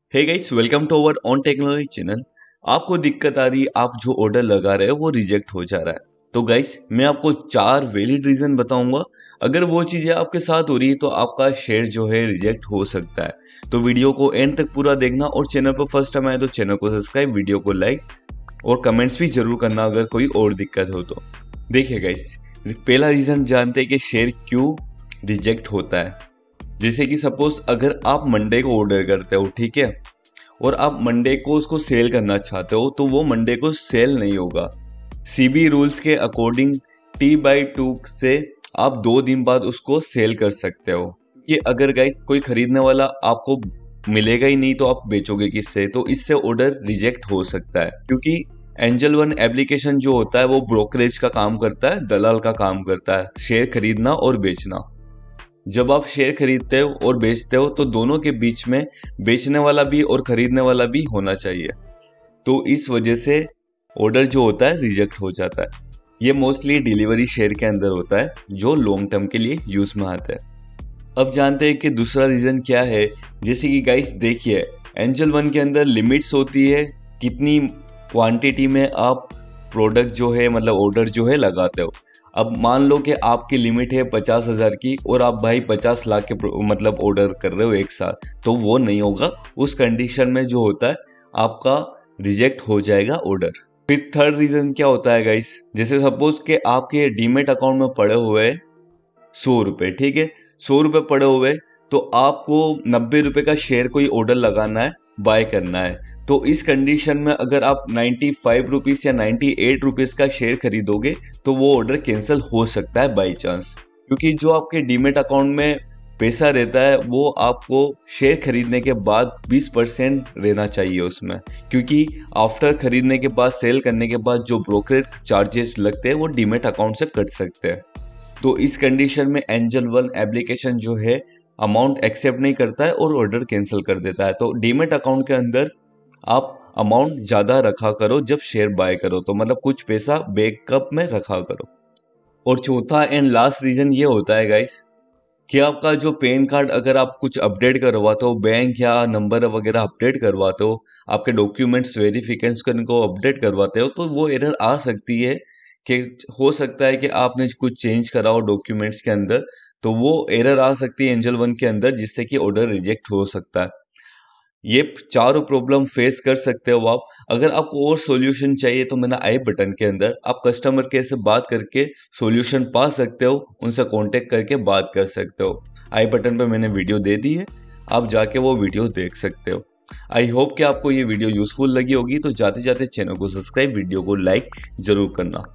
Hey guys, welcome to our on technology channel. आपको दिक्कत आ रही, आप जो ऑर्डर लगा रहे हो वो रिजेक्ट हो जा रहा है। तो गाइस, मैं आपको 4 वैलिड रीजन बताऊंगा। अगर वो चीजें आपके साथ हो रही है तो आपका शेयर जो है रिजेक्ट हो सकता है। तो वीडियो को एंड तक पूरा देखना और चैनल पर फर्स्ट टाइम आए तो चैनल को सब्सक्राइब, वीडियो को लाइक और कमेंट्स भी जरूर करना अगर कोई और दिक्कत हो तो। देखिए गाइस, पहला रीजन जानते हैं कि शेयर क्यों रिजेक्ट होता है। जैसे कि सपोज अगर आप मंडे को ऑर्डर करते हो, ठीक है, और आप मंडे को उसको सेल करना चाहते हो तो वो मंडे को सेल नहीं होगा। सीबी रूल्स के अकॉर्डिंग T/2 से आप 2 दिन बाद उसको सेल कर सकते हो। कि अगर गाइस कोई खरीदने वाला आपको मिलेगा ही नहीं तो आप बेचोगे किससे, तो इससे ऑर्डर रिजेक्ट हो सकता है। क्योंकि एंजल वन एप्लीकेशन जो होता है वो ब्रोकरेज का काम करता है, दलाल का काम करता है, शेयर खरीदना और बेचना। जब आप शेयर खरीदते हो और बेचते हो तो दोनों के बीच में बेचने वाला भी और खरीदने वाला भी होना चाहिए। तो इस वजह से ऑर्डर जो होता है रिजेक्ट हो जाता है। ये मोस्टली डिलीवरी शेयर के अंदर होता है जो लॉन्ग टर्म के लिए यूज में आता है। अब जानते हैं कि दूसरा रीजन क्या है। जैसे कि गाइस देखिए, एंजल वन के अंदर लिमिट्स होती है कितनी क्वांटिटी में आप प्रोडक्ट जो है मतलब ऑर्डर जो है लगाते हो। अब मान लो कि आपकी लिमिट है 50,000 की और आप भाई 50 लाख के मतलब ऑर्डर कर रहे हो एक साथ, तो वो नहीं होगा। उस कंडीशन में जो होता है आपका रिजेक्ट हो जाएगा ऑर्डर। फिर थर्ड रीजन क्या होता है गाइस, जैसे सपोज कि आपके डीमेट अकाउंट में पड़े हुए 100 रुपए, ठीक है, 100 रुपए पड़े हुए, तो आपको 90 रुपए का शेयर कोई ऑर्डर लगाना है, बाय करना है। तो इस कंडीशन में अगर आप 95 रुपीज या 98 रुपीज का शेयर खरीदोगे तो वो ऑर्डर कैंसिल हो सकता है बाई चांस। क्योंकि जो आपके डीमेट अकाउंट में पैसा रहता है वो आपको शेयर खरीदने के बाद 20% रहना चाहिए उसमें। क्योंकि आफ्टर खरीदने के बाद, सेल करने के बाद जो ब्रोकरेज चार्जेस लगते हैं वो डीमेट अकाउंट से कट सकते हैं। तो इस कंडीशन में एंजल वन एप्लीकेशन जो है अमाउंट एक्सेप्ट नहीं करता है और ऑर्डर कैंसिल कर देता है। तो डीमेट अकाउंट के अंदर आप अमाउंट ज्यादा रखा करो जब शेयर बाय करो, तो मतलब कुछ पैसा बैकअप में रखा करो। और चौथा एंड लास्ट रीजन ये होता है गाइस कि आपका जो पैन कार्ड अगर आप कुछ अपडेट करवाते हो, बैंक या नंबर वगैरह अपडेट करवाते हो, आपके डॉक्यूमेंट्स वेरिफिकेशन को अपडेट करवाते हो, तो वो एरर आ सकती है कि हो सकता है कि आपने कुछ चेंज करा हो डॉक्यूमेंट्स के अंदर, तो वो एरर आ सकती है एंजल वन के अंदर, जिससे कि ऑर्डर रिजेक्ट हो सकता है। ये चारों प्रॉब्लम फेस कर सकते हो आप। अगर आपको और सॉल्यूशन चाहिए तो मैंने आई बटन के अंदर आप कस्टमर केयर से बात करके सॉल्यूशन पा सकते हो, उनसे कांटेक्ट करके बात कर सकते हो। आई बटन पे मैंने वीडियो दे दी है, आप जाके वो वीडियो देख सकते हो। आई होप कि आपको ये वीडियो यूजफुल लगी होगी। तो जाते जाते चैनल को सब्सक्राइब, वीडियो को लाइक जरूर करना।